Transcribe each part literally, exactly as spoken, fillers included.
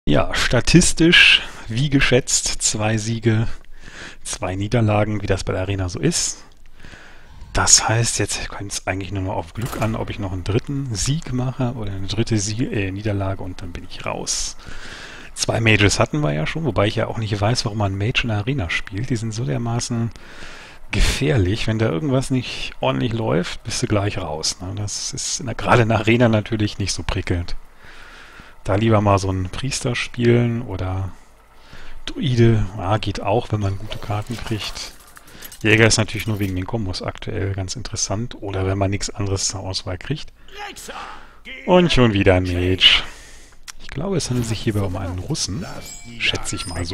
Ja, statistisch, wie geschätzt, zwei Siege, zwei Niederlagen, wie das bei der Arena so ist. Das heißt, jetzt kommt es eigentlich nur noch auf Glück an, ob ich noch einen dritten Sieg mache oder eine dritte Sie äh, Niederlage und dann bin ich raus. Zwei Mages hatten wir ja schon, wobei ich ja auch nicht weiß, warum man Mage in der Arena spielt. Die sind so dermaßen gefährlich. Wenn da irgendwas nicht ordentlich läuft, bist du gleich raus. Ne? Das ist in der, gerade in der Arena natürlich nicht so prickelnd. Da lieber mal so einen Priester spielen oder Druide. Ja, geht auch, wenn man gute Karten kriegt. Jäger ist natürlich nur wegen den Kombos aktuell ganz interessant. Oder wenn man nichts anderes zur Auswahl kriegt. Und schon wieder ein Mage. Ich glaube, es handelt sich hierbei um einen Russen. Schätze ich mal so.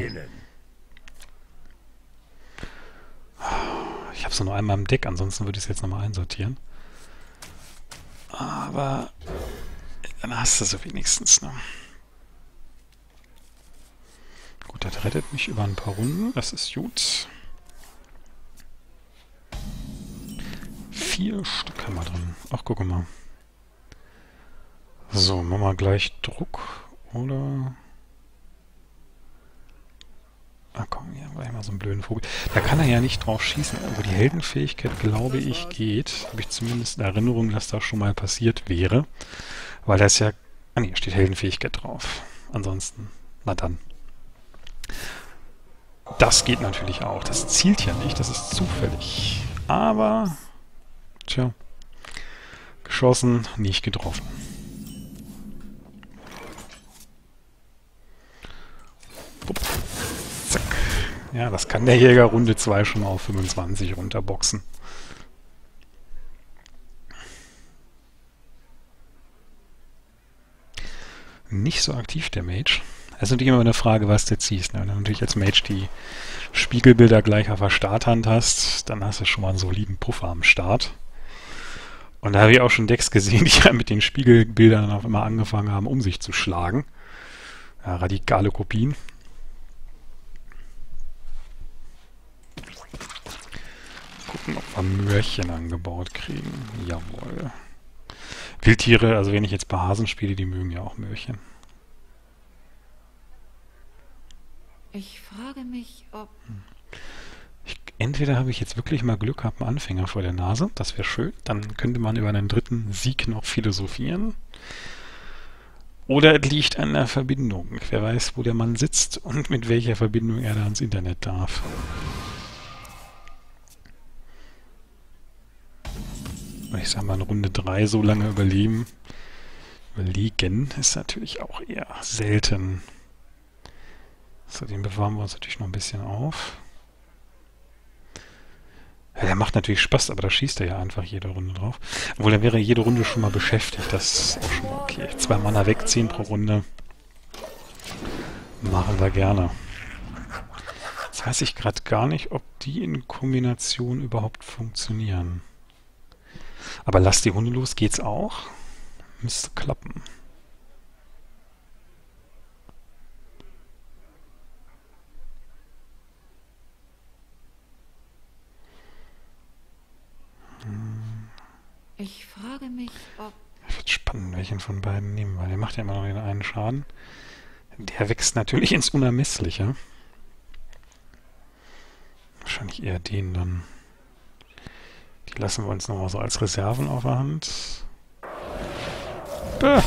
Ich habe es nur einmal im Deck, ansonsten würde ich es jetzt nochmal einsortieren. Aber dann hast du es wenigstens. Ne? Gut, das rettet mich über ein paar Runden. Das ist gut. Vier Stück haben wir drin. Ach, guck mal. So, machen wir gleich Druck. Oder... Ah komm, hier war immer so ein blöden Vogel. Da kann er ja nicht drauf schießen, aber die Heldenfähigkeit, glaube ich, geht. Habe ich zumindest in Erinnerung, dass das schon mal passiert wäre. Weil da ist ja... Ah ne, steht Heldenfähigkeit drauf. Ansonsten, na dann. Das geht natürlich auch. Das zielt ja nicht, das ist zufällig. Aber... Tja. Geschossen, nicht getroffen. Upp. Zack. Ja, das kann der Jäger Runde zwei schon mal auf fünfundzwanzig runterboxen. Nicht so aktiv der Mage. Das ist natürlich immer eine Frage, was du ziehst. Ne? Wenn du natürlich als Mage die Spiegelbilder gleich auf der Starthand hast, dann hast du schon mal einen soliden Puffer am Start. Und da habe ich auch schon Decks gesehen, die ja mit den Spiegelbildern auf einmal angefangen haben, um sich zu schlagen. Ja, radikale Kopien. Gucken, ob wir Möhrchen angebaut kriegen. Jawohl. Wildtiere, also wenn ich jetzt bei Hasen spiele, die mögen ja auch Möhrchen. Ich frage mich, ob... Ich, entweder habe ich jetzt wirklich mal Glück, habe einen Anfänger vor der Nase, das wäre schön. Dann könnte man über einen dritten Sieg noch philosophieren. Oder es liegt an der Verbindung. Wer weiß, wo der Mann sitzt und mit welcher Verbindung er da ans Internet darf. Ich sag mal, in Runde drei so lange überleben. Überlegen ist natürlich auch eher selten. So, den bewahren wir uns natürlich noch ein bisschen auf. Ja, der macht natürlich Spaß, aber da schießt er ja einfach jede Runde drauf. Obwohl, dann wäre jede Runde schon mal beschäftigt. Das ist auch schon mal okay. Zwei Mana wegziehen pro Runde. Machen wir gerne. Jetzt weiß ich gerade gar nicht, ob die in Kombination überhaupt funktionieren. Aber lass die Hunde los, geht's auch? Müsste klappen. Ich frage mich, ob... Wird spannend, welchen von beiden nehmen, weil der macht ja immer noch den einen Schaden. Der wächst natürlich ins Unermessliche. Wahrscheinlich eher den dann. Die lassen wir uns nochmal so als Reserven auf der Hand. Bäh.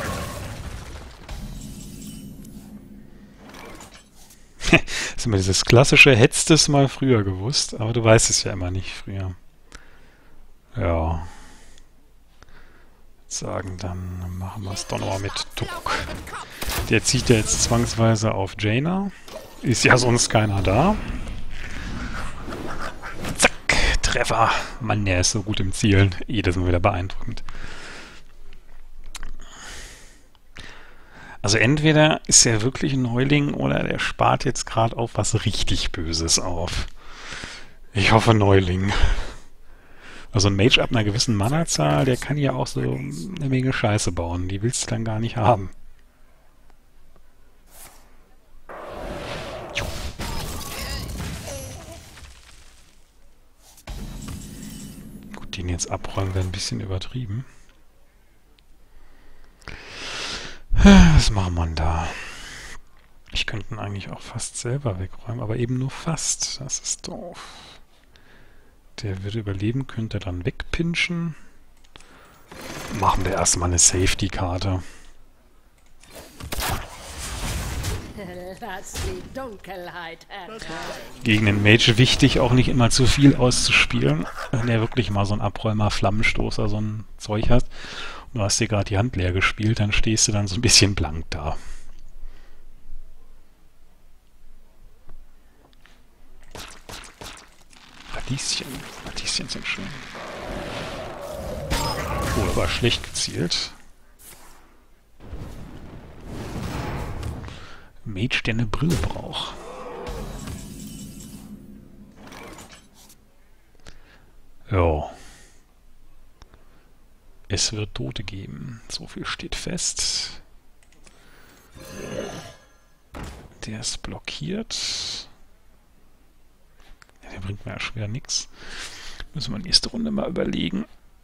Das ist immer dieses klassische, hättest es mal früher gewusst, aber du weißt es ja immer nicht früher. Ja. Sagen, dann machen wir es doch nochmal mit Druck. Der zieht ja jetzt zwangsweise auf Jaina. Ist ja sonst keiner da. Zack, Treffer. Mann, der ist so gut im Zielen. Jedes Mal wieder beeindruckend. Also entweder ist er wirklich ein Neuling oder der spart jetzt gerade auf was richtig Böses auf. Ich hoffe Neuling. Also ein Mage ab einer gewissen Mana-Zahl, der kann ja auch so eine Menge Scheiße bauen. Die willst du dann gar nicht haben. Gut, den jetzt abräumen wäre ein bisschen übertrieben. Was machen wir da? könnte ihn eigentlich auch fast selber wegräumen, aber eben nur fast. Das ist doof. Der würde überleben, könnte dann wegpinchen. Machen wir erstmal eine Safety-Karte. Lass die Dunkelheit herein. Gegen den Mage wichtig, auch nicht immer zu viel auszuspielen. Wenn er wirklich mal so einen Abräumer, Flammenstoßer, so ein Zeug hat. Und du hast dir gerade die Hand leer gespielt, dann stehst du dann so ein bisschen blank da. Radieschen. Radieschen sind schön. Oh, aber schlecht gezielt. Mage, der eine Brille braucht. Ja. Es wird Tote geben. So viel steht fest. Der ist blockiert. Ja, der bringt mir ja schwer nichts. Müssen wir nächste Runde mal überlegen.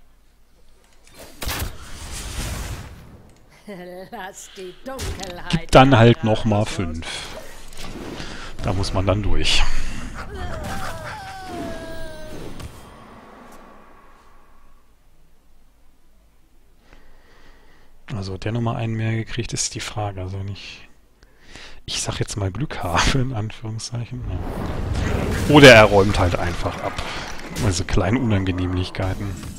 Lass die Dunkelheit Gibt dann halt nochmal fünf. Da muss man dann durch. Also der Nummer einen mehr gekriegt, ist die Frage. Also wenn ich, ich sag jetzt mal Glück habe, in Anführungszeichen. Ja. Oder er räumt halt einfach ab. Also kleine Unangenehmlichkeiten.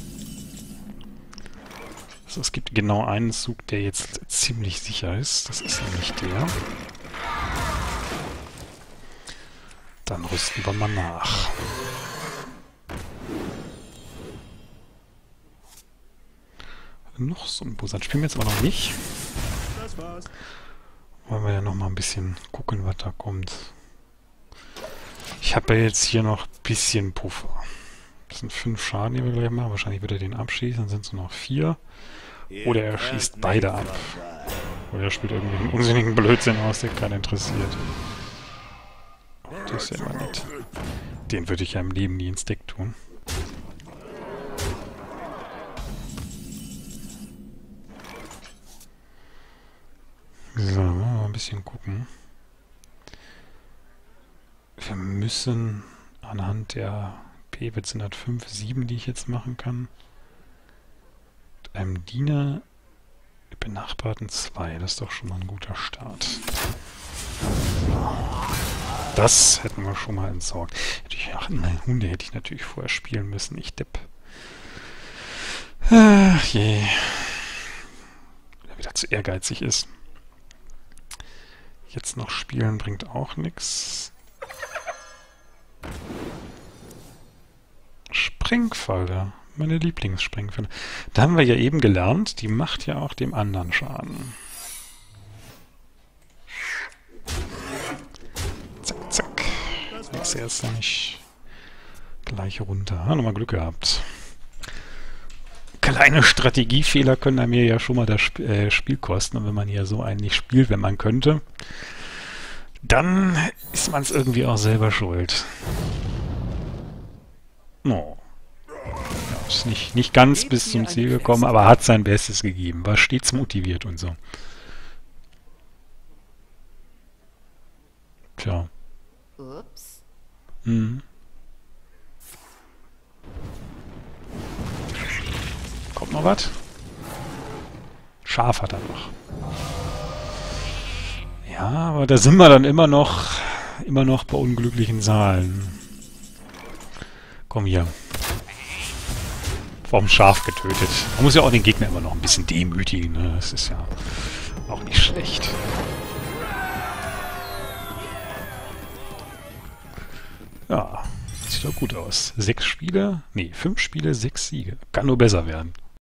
Also es gibt genau einen Zug, der jetzt ziemlich sicher ist. Das ist nämlich der. Dann rüsten wir mal nach. Noch so ein Busan spielen wir jetzt aber noch nicht. Das war's. Wollen wir ja noch mal ein bisschen gucken, was da kommt. Ich habe ja jetzt hier noch ein bisschen Puffer. Das sind fünf Schaden, die wir gleich machen. Wahrscheinlich wird er den abschießen, dann sind es nur noch vier. Oder er schießt beide ab. Oder er spielt irgendwie einen unsinnigen Blödsinn aus, der keinen interessiert. Oh, das ist ja immer nett. Den würde ich ja im Leben nie ins Deck tun. So, mal ein bisschen gucken. Wir müssen anhand der P-Witz hundertfünf, sieben, die ich jetzt machen kann, mit einem Diener benachbarten zwei. Das ist doch schon mal ein guter Start. Das hätten wir schon mal entsorgt. Hätte ich, ach nein, Hunde hätte ich natürlich vorher spielen müssen. Ich Depp. Ach je. Der wieder zu ehrgeizig ist. Jetzt noch spielen bringt auch nichts. Sprengfalle. Meine Lieblingssprengfalle. Da haben wir ja eben gelernt, die macht ja auch dem anderen Schaden. Zack, zack. Das ist jetzt nämlich gleich runter. Ah, nochmal Glück gehabt. Kleine Strategiefehler können einem mir ja schon mal das Sp äh, Spiel kosten. Und wenn man ja so einen nicht spielt, wenn man könnte, dann ist man es irgendwie auch selber schuld. Oh. Ja, ist nicht, nicht ganz bis zum Ziel gekommen, aber hat sein Bestes gegeben. War stets motiviert und so. Tja. Ups. Mhm. Kommt noch was? Schaf hat er noch. Ja, aber da sind wir dann immer noch, immer noch bei unglücklichen Zahlen. Komm hier. Vom Schaf getötet. Man muss ja auch den Gegner immer noch ein bisschen demütigen. Ne? Das ist ja auch nicht schlecht. Ja, sieht doch gut aus. Sechs Spiele, nee, fünf Spiele, sechs Siege. Kann nur besser werden.